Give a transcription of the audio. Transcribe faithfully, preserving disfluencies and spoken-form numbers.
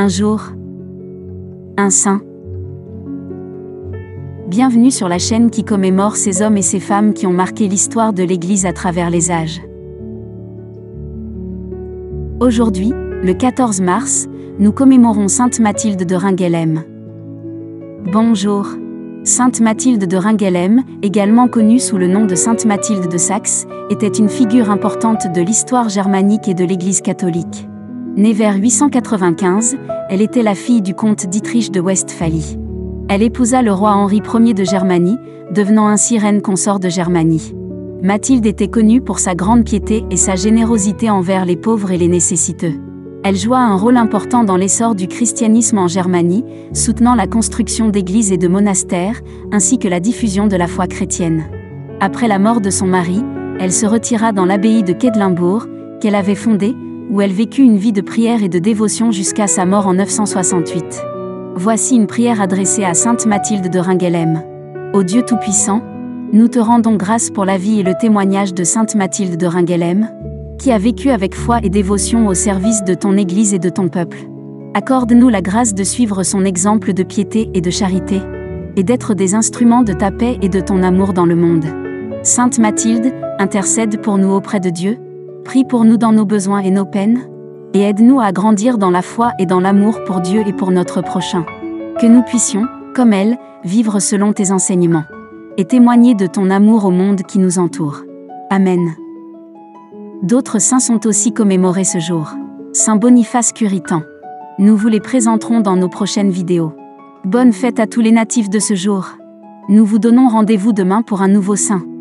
Un jour, un saint. Bienvenue sur la chaîne qui commémore ces hommes et ces femmes qui ont marqué l'histoire de l'Église à travers les âges. Aujourd'hui, le quatorze mars, nous commémorons Sainte Mathilde de Ringhelem. Bonjour. Sainte Mathilde de Ringhelem, également connue sous le nom de Sainte Mathilde de Saxe, était une figure importante de l'histoire germanique et de l'Église catholique. Née vers huit cent quatre-vingt-quinze, elle était la fille du comte Dietrich de Westphalie. Elle épousa le roi Henri Ier de Germanie, devenant ainsi reine consort de Germanie. Mathilde était connue pour sa grande piété et sa générosité envers les pauvres et les nécessiteux. Elle joua un rôle important dans l'essor du christianisme en Germanie, soutenant la construction d'églises et de monastères, ainsi que la diffusion de la foi chrétienne. Après la mort de son mari, elle se retira dans l'abbaye de Quedlinbourg, qu'elle avait fondée, où elle vécut une vie de prière et de dévotion jusqu'à sa mort en neuf cent soixante-huit. Voici une prière adressée à Sainte Mathilde de Ringhelem. Ô Dieu Tout-Puissant, nous te rendons grâce pour la vie et le témoignage de Sainte Mathilde de Ringhelem, qui a vécu avec foi et dévotion au service de ton Église et de ton peuple. Accorde-nous la grâce de suivre son exemple de piété et de charité, et d'être des instruments de ta paix et de ton amour dans le monde. Sainte Mathilde, intercède pour nous auprès de Dieu, prie pour nous dans nos besoins et nos peines, et aide-nous à grandir dans la foi et dans l'amour pour Dieu et pour notre prochain. Que nous puissions, comme elle, vivre selon tes enseignements, et témoigner de ton amour au monde qui nous entoure. Amen. D'autres saints sont aussi commémorés ce jour. Saint Boniface Curitan. Nous vous les présenterons dans nos prochaines vidéos. Bonne fête à tous les natifs de ce jour. Nous vous donnons rendez-vous demain pour un nouveau saint.